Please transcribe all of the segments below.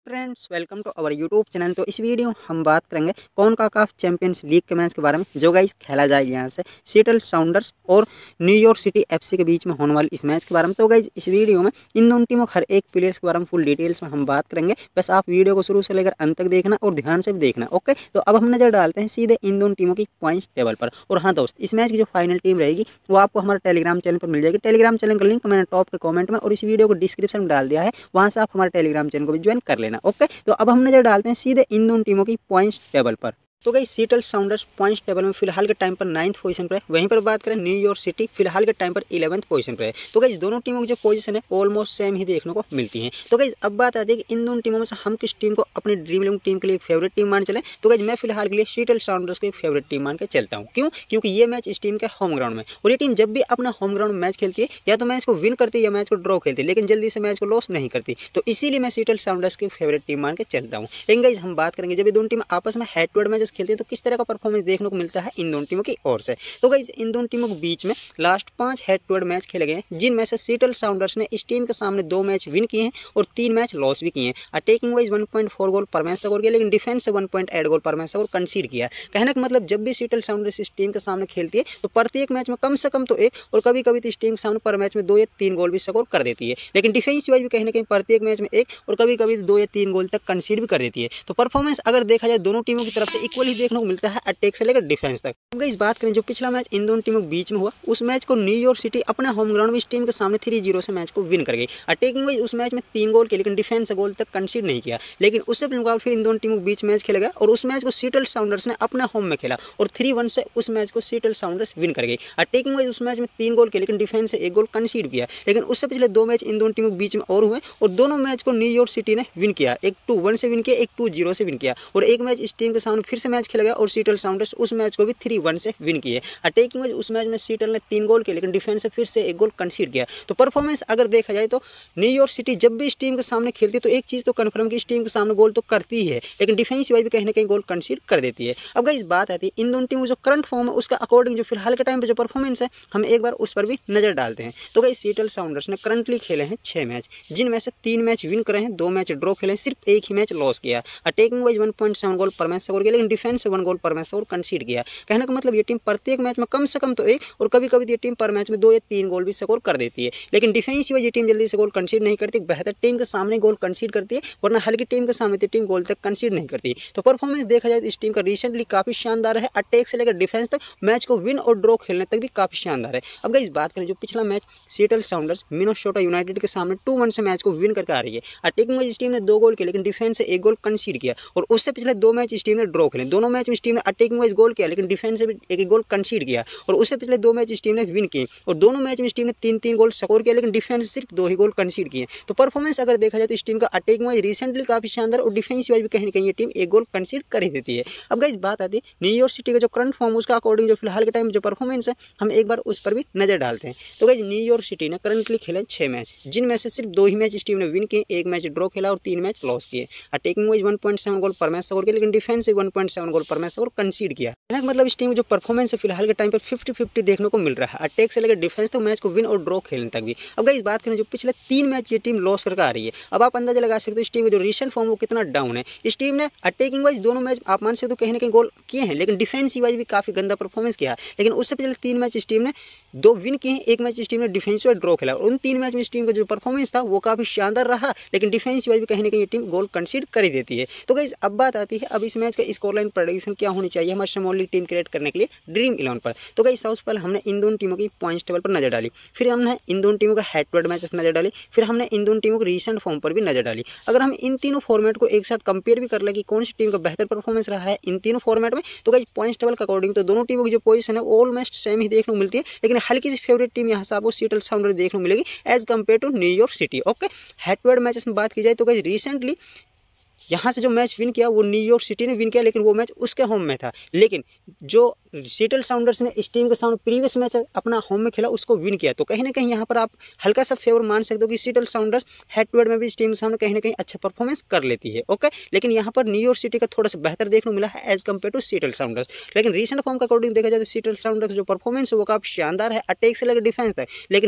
Friends, welcome to our YouTube channel. तो इस video में हम बात करेंगे CONCACAF champions league के मैच के बारे में जो गाइस खेला जाएगा यहाँ से सिएटल साउंडर्स और न्यूयॉर्क सिटी एफसी के बीच में होने वाली इस मैच के बारे में। तो गाइस इस वीडियो में इन दोनों टीमों हर एक प्लेयर्स के बारे में फुल डिटेल्स में हम बात करेंगे। बस आप वीडियो को शुरू से लेकर अंत तक देखना और ध्यान से भी देखना। ओके, तो अब हम नजर डालते हैं सीधे इन दोनों टीमों की पॉइंट्स टेबल पर। और हाँ दोस्त, इस मैच की जो फाइनल टीम रहेगी वो आपको हमारे टेलीग्राम चैनल पर मिल जाएगी। टेलीग्राम चैनल का लिंक मैंने टॉप के कमेंट में और इस वीडियो को डिस्क्रिप्शन में डाल दिया है, वहां से आप हमारे टेलीग्राम चैनल को भी ज्वाइन कर लेना। ओके, तो अब हम नजर डालते हैं सीधे इन दोनों टीमों की पॉइंट्स टेबल पर। तो guys Seattle Sounders points table में फिलहाल के टाइम पर 9th पोजीशन पर है। वहीं पर बात करें न्यूयॉर्क सिटी फिलहाल के टाइम पर 11th पोजीशन पर है। तो गाइस दोनों टीमों की जो पोजीशन है ऑलमोस्ट सेम ही देखने को मिलती है। तो गाइस अब बात आती है कि इन दोनों टीमों में से हम किस टीम को अपनी ड्रीम 11 टीम के लिए एक फेवरेट टीम मान चले। तो गाइस मैं फिलहाल के लिए सिएटल साउंडर्स को एक फेवरेट टीम मान के चलता हूँ। क्यों? क्योंकि ये मैच इस टीम के होम ग्राउंड में, और ये टीम जब भी अपना होम ग्राउंड में मैच खेलती है या तो मैच को विन करती है या मैच को ड्रॉ खेलती है, लेकिन जल्दी से मैच को लॉस नहीं करती। तो इसीलिए मैं सिएटल साउंडर्स की फेवरेट टीम मान के चलता हूँ। लेकिन गाइस हम बात करेंगे जब ये दोनों टीम आपस में हेड टू हेड मैचेस खेलती है तो किस तरह का परफॉर्मेंस देखने को मिलता है इन दोनों टीमों की ओर से। तो गाइस इन दोनों टीमों के बीच में last 5 head to head match खेले गए हैं, जिनमें से सिएटल साउंडर्स ने इस टीम के सामने 2 मैच विन किए हैं और 3 मैच लॉस भी किए हैं। अटैकिंग वाइज 1.4 गोल पर मैच स्कोर किया, लेकिन डिफेंस से 1.8 गोल पर मैच स्कोर कंसीड किया। कहने का मतलब जब भी सिएटल साउंडर्स इस टीम के सामने खेलती है तो प्रत्येक मैच में कम से कम तो 1 और कभी कभी तो इस टीम के सामने पर मैच में 2 या 3 गोल भी स्कोर कर देती है। लेकिन डिफेंस वाइज भी कहीं ना कहीं प्रत्येक मैच में 1 और कभी कभी 2 या 3 गोल तक कंसीड भी कर देती है। तो परफॉर्मेंस अगर देखा जाए दोनों टीमों की तरफ से इक्वल ही देखने को मिलता है, अटैक से लेकर डिफेंस तक। अब इस बात करें जो पिछला मैच इन दोनों टीमों के बीच में हुआ, उस मैच को न्यूयॉर्क सिटी अपने होम ग्राउंड में इस टीम के सामने 3-0 से मैच को विन कर गई। अटैकिंग वाइज उस मैच में 3 गोल के, लेकिन डिफेंस गोल तक कंसीड नहीं किया। लेकिन उससे मुकाबले फिर इन दोनों टीमों के बीच मैच खेला गया और उस मैच को सिएटल साउंडर्स ने अपने होम में खेला और 3-1 से उस मैच को सिएटल साउंडर्स विन कर गई। अटैकिंग वाइज उस मैच में 3 गोल के, लेकिन डिफेंस से 1 गोल कंसीड किया। लेकिन उससे पिछले 2 मैच इन दोनों टीमों के बीच में और हुए और दोनों मैच को न्यूयॉर्क सिटी ने विन किया। एक 2-1 से विन किया, एक 2-0 से विन किया। और एक मैच इस टीम के सामने फिर से मैच खेला गया और सिएटल साउंडर्स उस मैच को भी 3-1 से विन किए। अटैकिंग में उस मैच में सिएटल ने 3 गोल किए, लेकिन डिफेंस से फिर से 1 गोल कंसीड किया। तो परफॉर्मेंस अगर देखा जाए तो न्यूयॉर्क सिटी जब भी इस टीम के सामने खेलती है तो एक चीज़ तो कन्फर्म कि इस टीम के सामने गोल तो करती ही है, लेकिन डिफेंस वाइज भी कहीं ना कहीं गोल कंसीड कर देती है। अब गाइस बात आती है इन दोनों टीमों जो करंट फॉर्म है उसका अकॉर्डिंग जो फिलहाल के टाइम पे जो परफॉर्मेंस है हम एक बार उस पर भी नजर डालते हैं। तो गाइस सिएटल साउंडर्स ने करंटली खेले हैं 6 मैच, जिनमें से 3 मैच विन करे हैं, 2 मैच ड्रॉ खेले हैं, सिर्फ 1 ही मैच लॉस किया। अटैकिंग वाइज 1.7 गोल पर मैच स्कोर किया, लेकिन डिफेंस से 1 गोल पर मैच स्कोर कंसीड किया। कहने का मतलब ये टीम प्रत्येक मैच में कम से कम तो 1 और कभी कभी ये टीम पर मैच में 2 या 3 गोल भी स्कोर कर देती है। लेकिन डिफेंस वाइज ये टीम जल्दी से गोल कंसीड नहीं करती, बेहतर टीम के सामने गोल कंसीड करती है, वरना हल्की टीम के सामने तो टीम गोल तक कंसीड नहीं करती। तो परफॉर्मेंस देखा जाए तो इस टीम का रिसेंटली काफी शानदार है, अटैक से लेकर डिफेंस तक मैच को विन और ड्रॉ खेलने तक भी काफी शानदार है। अब गाइस बात करें जो पिछला match Seattle Sounders Minnesota United के सामने 2-1 से मैच को विन करके आ रही है। अटैकिंग में इस टीम ने 2 गोल किए, लेकिन डिफेंस से 1 गोल कंसीड किया। और उससे पिछले 2 मैच इस टीम ने ड्रॉ खेले, दोनों मैच में इस टीम ने अटैकिंग वाइज गोल किया, लेकिन डिफेंस से भी 1 गोल कंसीड किया। और उससे पिछले 2 मैच इस टीम ने विन किए और दोनों मैच में इस टीम ने 3-3 गोल स्कोर किया, लेकिन डिफेंस सिर्फ 2 ही गोल कंसीड किए। तो परफॉर्मेंस अगर देखा जाए तो इस टीम का अटैकिंग वाइज रिसेंटली काफी शानदार और डिफेंस वाइज भी कहीं ना कहीं ये टीम 1 गोल कंसीड कर ही देती है। अब गाइस बात आती है न्यूयॉर्क सिटी का जो करंट फॉर्म उसका अकॉर्डिंग जो फिलहाल के टाइम जो परफॉर्मेंस है हम एक बार उस पर भी नजर डालते हैं। तो गाइस न्यूयॉर्क सिटी ने करंटली खेले 6 मैच, जिनमें से सिर्फ 2 ही मैच इस टीम ने विन किए, 1 मैच ड्रॉ खेला और 3 मैच लॉस किए। अटैकिंग वाइज 1.7 गोल पर मैच स्कोर किया, लेकिन डिफेंस से 1.7 गोल पर मैच स्कोर कंसीड किया। मतलब इस टीम जो परफॉर्मेंस है फिलहाल के टाइम पर 50-50 देखने को मिल रहा है, अटैक से लेकर डिफेंस तक मैच को विन और ड्रॉ खेलने तक भी। अब गाइस बात करें जो पिछले 3 मैच ये टीम लॉस करके आ रही है, अब आप अंदाजा लगा सकते हो इस टीम का जो रिसेंट फॉर्म वो कितना डाउन है। इस टीम ने अटैकिंग वाइज दोनों मैच आप मान सकते हो कहीं ना कहीं गोल किए हैं, लेकिन डिफेंसिव वाइज भी काफी गंदा परफॉर्मेंस किया है। लेकिन उससे पिछले 3 मैच इस टीम ने 2 विन किए हैं, 1 मैच इस टीम ने डिफेंसिव ड्रॉ खेला और उन 3 मैच में इस टीम का जो परफॉर्मेंस था वो काफी शानदार रहा, लेकिन डिफेंसिव वाइज भी कहीं ना कहीं ये टीम गोल कंसीड कर ही देती है। तो गाइस अब बात आती है अब इस मैच का स्कोरलाइन प्रेडिक्शन क्या होनी चाहिए हमारे स्मॉल लीग टीम क्रिएट करने के लिए ड्रीम 11 पर। तो गाइस सबसे पहले हमने इन दोनों टीमों की पॉइंट्स टेबल पर नजर डाली, फिर हमने इन दोनों टीमों का हेड टू हेड मैच नजर डाली, फिर हमने इन दोनों टीमों के रीसेंट फॉर्म पर भी नजर डाली। अगर हम इन तीनों फॉर्मेट को एक साथ कंपेयर भी कर ले कि कौन सी टीम का बेहतर परफॉर्मेंस रहा है इन तीनों फॉर्मेट में, तो गाइस पॉइंट्स टेबल के अकॉर्डिंग तो दोनों टीमों की जो पोजीशन है ऑलमोस्ट सेम ही देखने को मिलती है, लेकिन हल्की सी फेवरेट टीम यहाँ से आपको सिएटल साउंडर्स देखने को मिलेगी as compare to New York City. Okay, head to head matches में बात की जाए तो गाइस रिसेंटली यहाँ से जो मैच विन किया वो न्यूयॉर्क सिटी ने विन किया, लेकिन वो मैच उसके होम में था। लेकिन जो सिएटल साउंडर्स ने इस टीम के सामने प्रीवियस मैच अपना होम में खेला उसको विन किया, तो कहीं ना कहीं यहाँ पर आप हल्का सा फेवर मान सकते हो कि Seattle Sounders head to head में भी इस टीम के सामने कहीं ना कहीं अच्छा परफॉर्मेंस कर लेती है। ओके, लेकिन यहाँ पर न्यूयॉर्क सिटी का थोड़ा सा बेहतर देखने को मिला है as compare to Seattle Sounders. लेकिन रीसेंट फॉर्म का अकॉर्डिंग देखा जाए तो सिएटल साउंडर्स जो परफॉर्मेंस है वो काफी शानदार है, अटैक से लेकर डिफेंस तक। लेकिन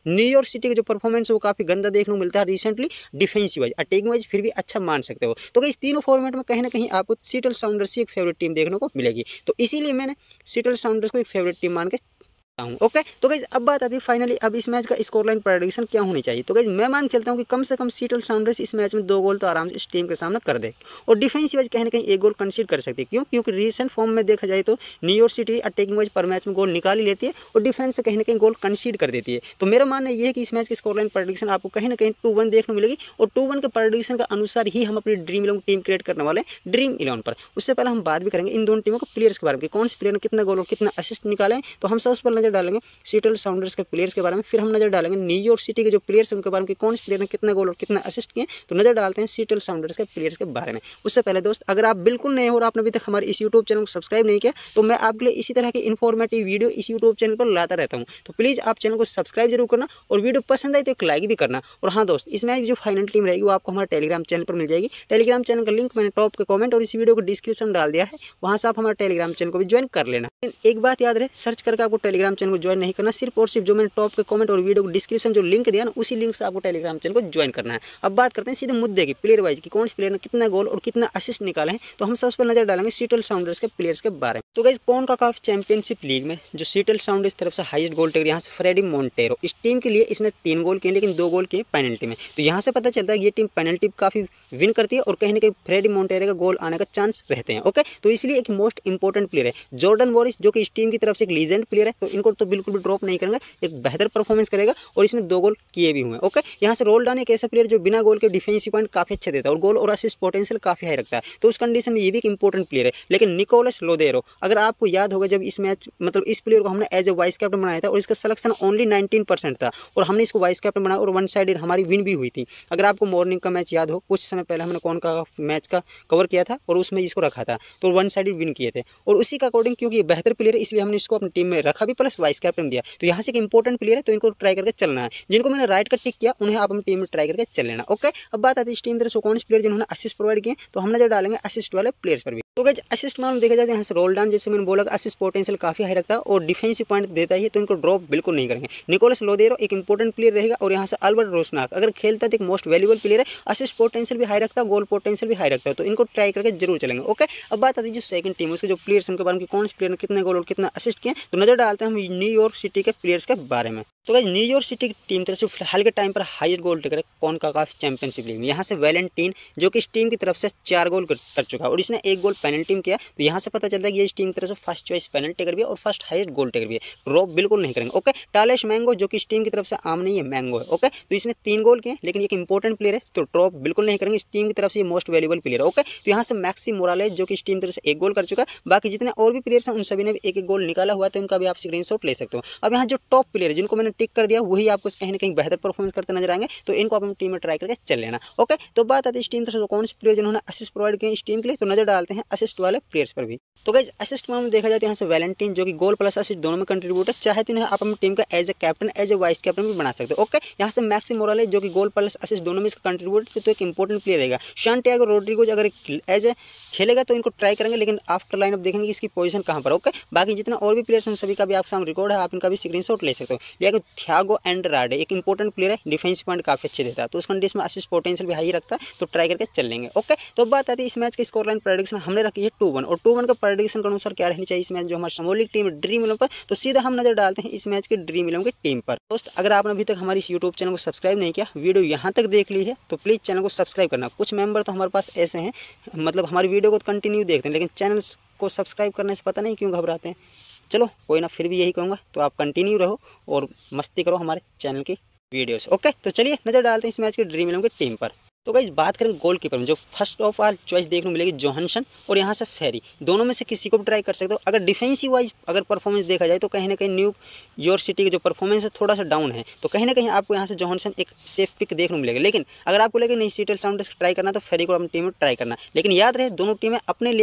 न्यूयॉर्क सिटी का जो परफॉर्मेंस है वो काफ़ी गंदा देखने को मिलता है recently. Defensive wise, attacking wise फिर भी अच्छा मान सकते हो। तो गाइस तीनों फॉर्मेट में कहीं ना कहीं आपको सिएटल साउंडर्स ही एक फेवरेट टीम देखने को मिलेगी, तो इसीलिए मैंने सिएटल साउंडर्स को एक फेवरेट टीम मान के हूँ। ओके, तो गाइज अब बात आती है फाइनली अब इस मैच का स्कोर लाइन प्रेडिक्शन क्या होनी चाहिए। तो गाइज मैं मान चलता हूँ कि कम से कम सिएटल साउंडर्स इस मैच में 2 गोल तो आराम से इस टीम के सामने कर दे, और डिफेंसिव वाइज कहीं ना कहीं 1 गोल कंसीड कर सकती है। क्यों? क्योंकि रीसेंट फॉर्म में देखा जाए तो न्यूयॉर्क सिटी अटैकिंग वाइज पर मैच में गोल निकाल ही लेती है और डिफेंस से कहीं ना कहीं गोल कंसीड कर देती है। तो मेरा मानना ये है कि इस मैच की स्कोर लाइन प्रेडिक्शन आपको कहीं ना कहीं 2-1 देखने को मिलेगी, और 2-1 के प्रेडिक्शन के अनुसार ही हम अपनी ड्रीम 11 टीम क्रिएट करने वाले हैं ड्रीम 11 पर। उससे पहले हम बात भी करेंगे इन दोनों टीमों के प्लेयर्स के बारे में, कौन से प्लेयर ने कितना गोल और कितना असिस्ट निकाले हैं। तो हम सबसे पहले नजर डालेंगे सिएटल साउंडर्स के प्लेयर्स के बारे में, फिर हम नजर डालेंगे न्यूयॉर्क सिटी के जो प्लेयर्स हैं उनके बारे में, कौन से प्लेयर ने कितना गोल और कितना असिस्ट किए। तो नजर डालते हैं सिएटल साउंडर्स के प्लेयर्स के बारे में। उससे पहले दोस्त, अगर आप बिल्कुल नए हो और आपने अभी तक हमारे इस यूट्यूब चैनल को सब्सक्राइब नहीं किया, तो मैं आपके लिए इसी तरह की इन्फॉर्मेटिव वीडियो इस यूट्यूब चैनल पर लाता रहता हूँ। तो प्लीज़ आप चैनल को सब्सक्राइब जरूर करना, और वीडियो पसंद आए तो एक लाइक भी करना। और हाँ दोस्त, इस मैच की जो फाइनल टीम रहेगी वो आपको हमारे टेलीग्राम चैनल पर मिल जाएगी। टेलीग्राम चैनल का लिंक मैंने टॉप के कमेंट और इस वीडियो को डिस्क्रिप्शन में डाल दिया है, वहाँ से आप हमारे टेलीग्राम चैनल को भी ज्वाइन कर लेना। एक बात याद रहे, सर्च करके आपको टेलीग्राम चैनल को ज्वाइन नहीं करना, सिर्फ और सिर्फ जो मैंने टॉप के कमेंट और वीडियो को डिस्क्रिप्शन जो लिंक दिया ना, उसी लिंक से आपको टेलीग्राम चैनल को ज्वाइन करना है। अब बात करते हैं सीधे मुद्दे की, प्लेयर वाइज की, कौन से प्लेयर ने कितना गोल और कितना असिस्ट निकाले हैं। तो हम सबसे पहले नजर डालेंगे सिएटल साउंडर्स के प्लेयर्स के बारे में। तो गाइस कॉनकाकाफ चैंपियनशिप लीग में जो सिएटल साउंडर्स तरफ से हाईएस्ट गोल टेकर यहाँ से फ्रेडी मोंटेरो, इस टीम के लिए इसने 3 गोल किए, लेकिन 2 गोल किए पेनल्टी में। तो यहाँ से पता चलता है कि ये टीम पेनल्टी काफी विन करती है, और कहीं ना कहीं फ्रेडी मोंटेरो का गोल आने का चांस रहते हैं। ओके, तो इसलिए एक मोस्ट इंपॉर्टेंट प्लेयर है जॉर्डन वॉरिस, जो कि इस टीम की तरफ से एक लीजेंड प्लेयर है। तो इनको तो बिल्कुल भी ड्रॉप नहीं करेंगे, एक बेहतर परफॉर्मेंस करेगा, और इसने 2 गोल किए भी हुए हैं। ओके, यहाँ से रोल्डान एक ऐसा प्लेयर जो बिना गोल के डिफेंसिव पॉइंट काफी अच्छे देता है और गोल और असिस्ट पोटेंशियल काफी हाई रखता है। तो उस कंडीशन में ये भी एक इंपॉर्टेंट प्लेयर है। लेकिन निकोलस लोदेरो, अगर आपको याद होगा, जब इस मैच मतलब इस प्लेयर को हमने एज ए वाइस कैप्टन बनाया था और इसका सिलेक्शन ओनली 19% था, और हमने इसको वाइस कैप्टन बनाया और वन साइडेड हमारी विन भी हुई थी। अगर आपको मॉर्निंग का मैच याद हो, कुछ समय पहले हमने कौन का मैच का कवर किया था और उसमें इसको रखा था, तो वन साइडेड विन किए थे, और उसी का अकॉर्डिंग क्योंकि ये बेहतर प्लेयर है इसलिए हमने इसको अपनी टीम में रखा भी, प्लस वाइस कैप्टन दिया। तो यहाँ से एक इंपॉर्टेंट प्लेयर है, तो इनको ट्राई करके चलना है। जिनको मैंने राइट का टिक किया उन्हें आप अपनी टीम में ट्राई करके चल लेना। ओके, अब बात आती है इस टीम तरफ से कौन से प्लेयर जिन्होंने असिस्ट प्रोवाइड किए। तो हम नजर डालेंगे असिस्ट वाले प्लेयर्स पर भी। तो गाइस असिस्ट मामले देखा जाए तो यहाँ से रोल्डान, जैसे मैंने बोला, असिस्ट पोटेंशियल काफी हाई रखता है और डिफेंसिव पॉइंट देता है, तो इनको ड्रॉप बिल्कुल नहीं करेंगे। निकोलस लोदेरो एक इंपॉर्टेंट प्लेयर रहेगा, और यहाँ से अल्बर्ट रोसनाक अगर खेलता है तो एक मोस्ट वैल्यूबल प्लेयर है, असिस्ट पोटेंशियल भी हाई रखता है, गोल पोटेंशियल भी हाई रखता है, तो इनको ट्राई करके जरूर चलेंगे। ओके, अब बात आती है जो सेकंड टीम उसके जो प्लेयर्स उनके बारे में, कौन से प्लेयर ने कितने गोल और कितना असिस्ट किए। तो नजर डालते हैं हम न्यूयॉर्क सिटी के प्लेयर्स के बारे में। तो गाइस न्यूयॉर्क सिटी की टीम तरफ से फिलहाल के टाइम पर हाईएस्ट गोल टेकर है कॉनकाकाफ चैंपियनशिप लीग में, यहाँ से वैलेंटीन, जो कि इस टीम की तरफ से 4 गोल कर चुका है, और इसने 1 गोल पेनल्टी में किया। तो यहाँ से पता चलता है कि ये इस टीम की तरफ से फर्स्ट चॉइस पेनल्टी टेकर भी है और फर्स्ट हाईएस्ट गोल टेकर भी है, ड्रॉप बिल्कुल नहीं करेंगे। ओके, टालेश मैंगो, जो कि इस टीम की तरफ से आम नहीं है, मैंगो है। ओके, तो इसने 3 गोल किए, लेकिन एक इंपॉर्टेंट प्लेयर है, तो ड्रॉप बिल्कुल नहीं करेंगे, इस टीम की तरफ से ये मोस्ट वैल्यूबल प्लेयर है। ओके, तो यहाँ से मैक्सी मोरालेस, जो कि इस टीम की तरफ से 1 गोल कर चुका है, बाकी जितने और भी प्लेयर्स हैं उन सभी ने भी 1-1 गोल निकाला हुआ है, तो उनका भी आप स्क्रीनशॉट ले सकते हो। अब यहाँ जो टॉप प्लेयर है जिनको मैंने टिक कर दिया, वही आपको कहीं ना कहीं बेहतर परफॉर्मेंस करते नजर आएंगे, तो इनको अपनी टीम में ट्राई करके चल लेना। ओके, तो बात आती है इस टीम तरफ से कौन से प्लेयर जिन्होंने असिस्ट प्रोवाइड किए इस टीम के लिए। तो नजर डालते हैं असिस्ट वाले प्लेयर्स पर भी। तो गाइस असिस्ट में देखा जाए तो यहाँ से वैलेंटीन, जो कि गोल प्लस असिस्ट दोनों में कंट्रीब्यूट है, चाहे तो इन्हें आप अपनी टीम का as a captain, as a vice captain भी बना सकते हो। ओके, यहाँ से मैक्सी मोरालेस, जो कि गोल प्लस असिस्ट दोनों में इसका कंट्रीब्यूट, तो एक इंपॉर्टेंट प्लेयर रहेगा। शांटियागो रोड्रिगोज अगर एज ए खेलेगा तो इनको ट्राई करेंगे, लेकिन आफ्टर लाइनअप देखेंगे इसकी पोजीशन कहाँ पर। ओके, बाकी जितने और भी प्लेयर्स हैं सभी का भी आप सामने रिकॉर्ड है, आप इनका भी स्क्रीनशॉट ले सकते हो। लेकिन थियागो एंड्राडे एक इंपॉर्टेंट प्लेयर है, डिफेंस पॉइंट काफी अच्छे देता है, तो उस कंडीशन में असिस्ट पोटेंशियल भी हाई रखता है, तो ट्राई करके चल लेंगे। ओके, तो बात आती है इस मैच की स्कोर लाइन प्रेडिक्शन हमने रखी है 2-1, और 2-1 का प्रेडिक्शन के अनुसार क्या रहनी चाहिए इस मैच जो हमारी स्मॉल लीग टीम ड्रीम 11 पर। तो सीधा हम नजर डालते हैं इस मैच की ड्रीम 11 की टीम पर। दोस्त अगर आपने अभी तक हमारी इस यूट्यूब चैनल को सब्सक्राइब नहीं किया, वीडियो यहाँ तक देख ली है, तो प्लीज़ चैनल को सब्सक्राइब करना। कुछ मेंबर तो हमारे पास ऐसे हैं, मतलब हमारी वीडियो को कंटिन्यू देखते हैं, लेकिन चैनल को सब्सक्राइब करने से पता नहीं क्यों घबराते हैं। चलो कोई ना, फिर भी यही कहूँगा, तो आप कंटिन्यू रहो और मस्ती करो हमारे चैनल की वीडियोस। ओके, तो चलिए नजर डालते हैं इस मैच की ड्रीम 11 की टीम पर। तो गाइस बात करें गोलकीपर में, जो फर्स्ट ऑफ ऑल चॉइस देखने को मिलेगी जोहानसन, और यहाँ से फेरी, दोनों में से किसी को भी ट्राई कर सकते हो। अगर डिफेंसिव वाइज अगर परफॉर्मेंस देखा जाए तो कहीं ना कहीं न्यूयॉर्क सिटी की जो परफॉर्मेंस है थोड़ा सा डाउन है, तो कहीं ना कहीं आपको यहाँ से जोहानसन एक सेफ पिक देखने को मिलेगा। लेकिन अगर आपको लगे नहीं सिएटल साउंडर्स ट्राई करना, तो फेरी को अपनी टीम में ट्राई करना। लेकिन याद रहे दोनों टीमें अपने लेवल की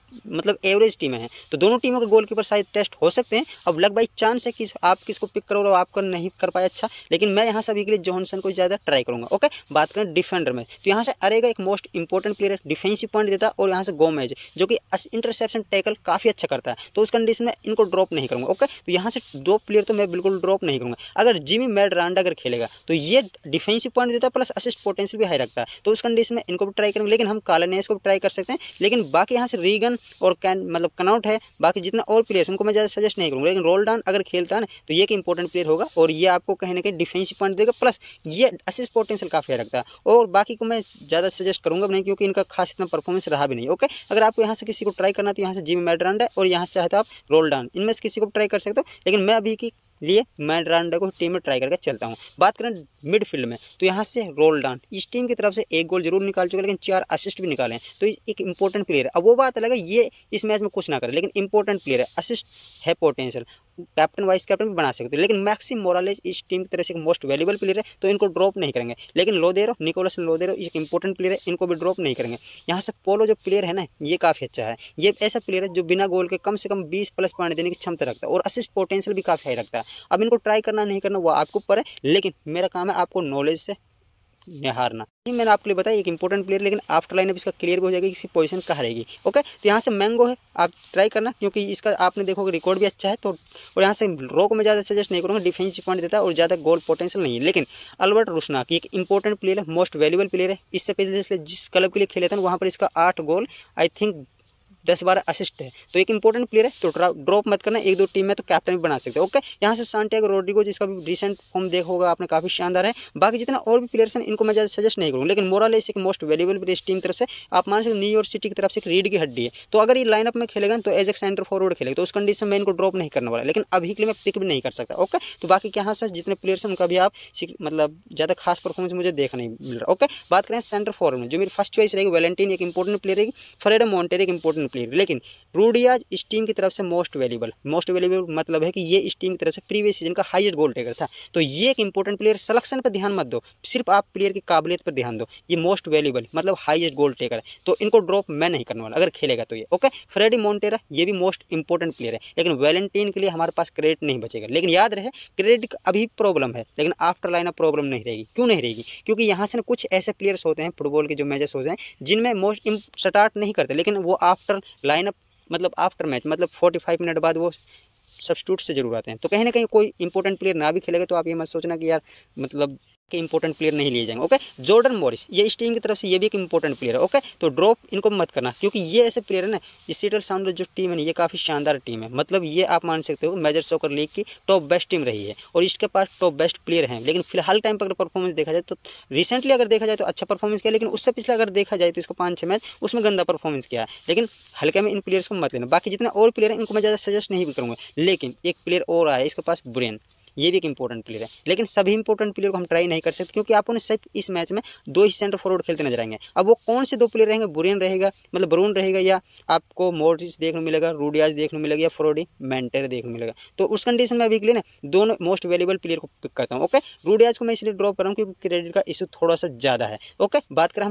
मतलब एवरेज टीमें हैं, तो दोनों टीमों के गोलकीपर शायद टेस्ट हो सकते हैं। अब लक बाई चांस है कि आप किसको पिक करोगे और आपका नहीं कर पाए अच्छा, लेकिन मैं यहाँ से अभी के लिए जॉनसन को ज़्यादा ट्राई करूँगा। ओके, बात करें डिफेंडर में, तो यहाँ से अरेगा एक मोस्ट इंपॉर्टेंट प्लेयर है, डिफेंसिव पॉइंट देता है, और यहाँ से गोमेज जो कि इंटरसेप्शन टैकल काफ़ी अच्छा करता है, तो उस कंडीशन में इनको ड्रॉप नहीं करूँगा। ओके, तो यहाँ से दो प्लेयर तो मैं बिल्कुल ड्रॉप नहीं करूँगा। अगर जिमी मेडरांडा अगर खेलेगा तो ये डिफेंसिव पॉइंट देता है प्लस असिस्ट पोटेंशियल भी हाई रखता है, तो उस कंडीशन में इनको भी ट्राई करेंगे। लेकिन हम कालानेस को भी ट्राई कर सकते हैं, लेकिन बाकी यहाँ से रीगन और मतलब कनआउट है, बाकी जितना और प्लेयर्स उनको मैं ज़्यादा सजेस्ट नहीं करूँगा। लेकिन रोल्डान अगर खेलता है ना तो ये एक इंपॉर्टेंट प्लेयर होगा, और ये आपको कहीं ना कहीं डिफेंसिव पॉइंट देगा, प्लस ये असिस्ट पोटेंशियल काफ़ी हाई रखता है। और बाकी को मैं ज़्यादा सजेस्ट करूँगा नहीं, क्योंकि इनका खास इतना परफॉर्मेंस रहा भी नहीं। ओके, अगर आपको यहाँ से किसी को ट्राई करना तो यहाँ से जिमी मेडरांडा और यहाँ चाहे तो आप रोल्डान, इनमें से किसी को ट्राई कर सकते हो, लेकिन मैं अभी की लिए मेडरांडा को टीम में ट्राई करके चलता हूँ। बात करें मिडफील्ड में, तो यहाँ से रोल्डान इस टीम की तरफ से एक गोल जरूर निकाल चुके हैं, लेकिन 4 असिस्ट भी निकाले हैं, तो एक इंपॉर्टेंट प्लेयर है। अब वो बात अलग है ये इस मैच में कुछ ना करे, लेकिन इंपॉर्टेंट प्लेयर है, असिस्ट है पोटेंशियल, कैप्टन वाइस कैप्टन भी बना सकते हो। लेकिन मैक्सिम मोरालेज इस टीम की तरफ से एक मोस्ट वैल्यूबल प्लेयर है, तो इनको ड्रॉप नहीं करेंगे। लेकिन लोदेरो, निकोलस लोदेरो एक इंपॉर्टेंट प्लेयर है, इनको भी ड्रॉप नहीं करेंगे। यहाँ से पोलो जो प्लेयर है ना, ये काफ़ी अच्छा है, ये ऐसा प्लेयर है जो बिना गोल के कम से कम 20 प्लस पॉइंट देने की क्षमता रखता है, और असिस्ट पोटेंशियल भी काफ़ी हाई रखता है। अब इनको ट्राई करना नहीं करना वो आपको ऊपर है, लेकिन मेरा काम है आपको नॉलेज से निहारना। मैंने आपके लिए बताया एक इंपॉर्टेंट प्लेयर, लेकिन आफ्टर लाइन अब इसका क्लियर हो जाएगी कि पोजीशन कहाँ रहेगी। ओके, तो यहाँ से मैंगो है, आप ट्राई करना, क्योंकि इसका आपने देखोगे रिकॉर्ड भी अच्छा है, तो और यहाँ से रो को मैं ज़्यादा सजेस्ट नहीं करूँगा, डिफेंसिव पॉइंट देता है और ज़्यादा गोल पोटेंशियल नहीं है। लेकिन अल्बर्ट रुशनाक एक इंपॉर्टेंट प्लेयर है, मोस्ट वैल्यूबल प्लेयर है। इससे पहले जिस क्लब के लिए खेले थे वहाँ पर इसका 8 गोल आई थिंक 10-12 असिस्ट है, तो एक इंपॉर्टेंट प्लेयर है, तो ड्रॉप मत करना। एक दो टीम में तो कैप्टन भी बना सकते हो। ओके, यहाँ से सांटियागो रोड्रिगो जिसका भी रिसेंट फॉर्म देखा होगा आपने, काफ़ी शानदार है। बाकी जितना और भी प्लेयर्स हैं इनको मैं ज़्यादा सजेस्ट नहीं करूँगा, लेकिन मोरालेस एक मोस्ट वैल्यूबल प्लेयर इस टीम तरफ से, आप मान सकते न्यूयॉर्क सिटी की तरफ से एक रीड की हड्डी है, तो अगर ये लाइनअप में खेलेगा तो एज ए सेंटर फॉरवर्ड खेलेगा, तो उस कंडीशन में इनको ड्रॉप नहीं करने वाला, लेकिन अभी के लिए मैं पिक भी नहीं कर सकता। ओके, तो बाकी यहाँ से जितने प्लेयर्स हैं उनका भी आप मतलब ज़्यादा खास परफॉर्मेंस मुझे देखा नहीं मिल रहा। ओके, बात करें सेंटर फॉरवर्ड में, जो मेरी फर्स्ट चॉइस रहेगी वैलेंटीन एक इंपॉर्टेंट प्लेयर रहेगी, फ्रेडो मोंटेरो एक इंपॉर्टेंट प्लेयर, लेकिन रूडियाज इस टीम की तरफ से मोस्ट वैल्यूबल मतलब है कि ये इस टीम की तरफ से प्रीवियस सीजन का हाईएस्ट गोल टेकर था, तो ये एक इंपॉर्टेंट प्लेयर। सिलेक्शन पर ध्यान मत दो, सिर्फ आप प्लेयर की काबिलियत पर ध्यान दो। ये मोस्ट वैल्यूबल मतलब हाईएस्ट गोल टेकर है, तो इनको ड्रॉप मैं नहीं करने वाला अगर खेलेगा तो ये। ओके, फ्रेडी मोंटेरो ये भी मोस्ट इंपॉर्टेंट प्लेयर है, लेकिन वैलेंटीन के लिए हमारे पास क्रेडिट नहीं बचेगा। लेकिन याद रहे क्रेडिट अभी प्रॉब्लम है, लेकिन आफ्टर लाइन अप प्रॉब्लम नहीं रहेगी। क्यों नहीं रहेगी? क्योंकि यहाँ से कुछ ऐसे प्लेयर्स होते हैं फुटबॉल के जो मैचेस होते हैं जिनमें मोस्ट स्टार्ट नहीं करते, लेकिन वो आफ्टर लाइनअप मतलब आफ्टर मैच मतलब 45 मिनट बाद वो सब्स्टिट्यूट से जरूर आते हैं। तो कहीं ना कहीं कोई इंपॉर्टेंट प्लेयर ना भी खेलेगा तो आप ये मत सोचना कि यार मतलब कि इंपॉर्टेंट प्लेयर नहीं लिए जाएंगे। ओके, जॉर्डन मॉरिस ये इस टीम की तरफ से ये भी एक इंपॉर्टेंट प्लेयर है। ओके, तो ड्रॉप इनको मत करना, क्योंकि ये ऐसे प्लेयर है ना, इस सीएटल साउंडर्स जो टीम है ना, ये काफ़ी शानदार टीम है। मतलब ये आप मान सकते हो मेजर सॉकर लीग की टॉप बेस्ट टीम रही है, और इसके पास टॉप बेस्ट प्लेयर हैं। लेकिन फिलहाल टाइम पर अगर परफॉर्मेंस देखा जाए तो रिसेंटली अगर देखा जाए तो अच्छा परफॉर्मेंस किया, लेकिन उससे पिछले अगर देखा जाए तो इसको 5-6 मैच उसमें गंदा परफॉर्मेंस किया है। लेकिन हल्के में इन प्लेयर्स को मत लेना। बाकी जितने और प्लेयर हैं इनको मैं ज़्यादा सजेस्ट नहीं भी करूँगा, लेकिन एक प्लेयर और आया इसके पास ब्रेन, ये भी एक इंपॉर्टेंट प्लेयर है। लेकिन सभी इंपॉर्टेंट प्लेयर को हम ट्राई नहीं कर सकते, क्योंकि आपको ने सिर्फ इस मैच में 2 ही सेंटर फॉरवर्ड खेलते नजर आएंगे। अब वो कौन से 2 प्लेयर रहेंगे? बुरेन रहेगा मतलब ब्रून रहेगा, या आपको मोरिस देखने मिलेगा, रूडियाज देखने मिलेगा, या फ्रोडी मेंटेर देखने मिलेगा। तो उस कंडीशन में अभी के लिए ना दोनों मोस्ट वैल्यूबल प्लेयर को पिक करता हूँ। ओके, रूडियाज को मैं इसलिए ड्रॉप कर रहा हूँ क्योंकि क्रेडिट का इशू थोड़ा सा ज़्यादा है। ओके, बात करें हम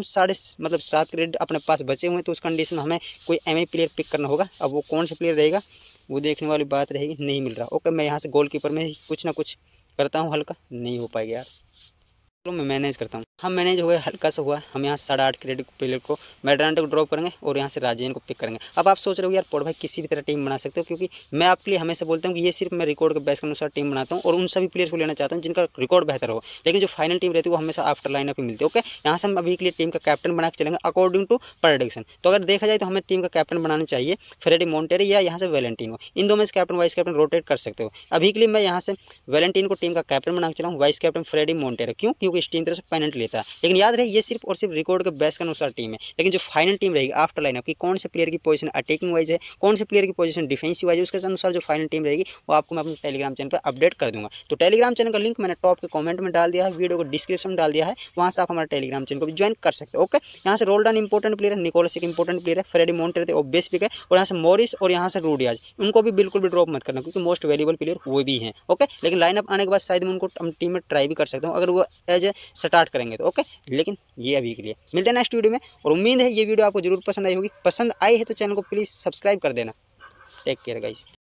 7.5 क्रेडिट अपने पास बचे हुए हैं, तो उस कंडीशन में हमें कोई एमआई प्लेयर पिक करना होगा। अब वो कौन सा प्लेयर रहेगा वो देखने वाली बात रहेगी, नहीं मिल रहा। ओके, मैं यहाँ से गोलकीपर में कुछ ना कुछ करता हूँ, हल्का नहीं हो पाएगा यार, तो मैं मैनेज करता हूँ। हम मैनेज हो गए, हल्का सा हुआ। हम यहाँ 8.5 क्रेडिट प्लेयर को मेडरांडो को ड्रॉप करेंगे और यहाँ से राजेन को पिक करेंगे। अब आप सोच रहे हो यार पौड़ भाई किसी भी तरह टीम बना सकते हो, क्योंकि मैं आपके लिए हमेशा बोलता हूँ कि ये सिर्फ मैं रिकॉर्ड के बेस के अनुसार टीम बनाता हूँ और उन सभी प्लेयर्स को लेना चाहता हूँ जिनका रिकॉर्ड बेहतर हो, लेकिन जो फाइनल टीम रहती है वो हमेशा आफ्टर लाइनअप ही मिलती है। ओके, यहाँ से हम अभी के लिए टीम का कैप्टन बना के चलेंगे अकॉर्डिंग टू प्रेडिक्शन। तो अगर देखा जाए तो हमें टीम का कैप्टन बनाना चाहिए फ्रेडी मोंटेरो या यहाँ से वैलेंटिनो, इन दो में से कैप्टन वाइस कैप्टन रोटेट कर सकते हो। अभी के लिए मैं यहाँ से वैलेंटिनो को टीम का कैप्टन बना के चला हूँ, वाइस कैप्टन फ्रेडी मोंटेरो। क्यों? क्योंकि इस टीम तरह से पेनल्टी लेता है। लेकिन याद रहे ये सिर्फ और सिर्फ रिकॉर्ड के बेस के अनुसार टीम है, लेकिन जो फाइनल टीम रहेगी आफ्टर लाइनअप की कौन से प्लेयर की पोजीशन अटैकिंग वाइज है, कौन से प्लेयर की पोजीशन डिफेंसिव वाइज है, उसके अनुसार जो फाइनल टीम रहेगी वो आपको मैं अपने टेलीग्राम चैनल पर अपडेट कर दूंगा। तो टेलीग्राम चैनल का लिंक मैंने टॉप के कमेंट में डाल दिया है, वीडियो को डिस्क्रिप्शन में डाल दिया है, वहाँ से आप हमारे टेलीग्राम चैनल को भी ज्वाइन कर सकते हो। ओके, यहाँ से रोल्डन इंपॉर्टेंट प्लेयर है, निकोलस एक इंपॉर्टेंट प्लेयर है, फ्रेडी मोंटेरो बेस्ट पिक है, और यहाँ से मॉरिस और यहाँ से रूडियाज, उनको भी बिल्कुल भी ड्रॉप मत करना क्योंकि मोस्ट वैल्यूबल प्लेयर वो भी हैं। ओके, लेकिन लाइनअप आने के बाद शायद मैं उनको टीम में ट्राई भी कर सकता हूँ अगर वो एज मैच स्टार्ट करेंगे तो ओके। लेकिन ये अभी के लिए मिलते हैं नेक्स्ट वीडियो में, और उम्मीद है ये वीडियो आपको जरूर पसंद आई होगी। पसंद आई है तो चैनल को प्लीज़ सब्सक्राइब कर देना। Take care guys.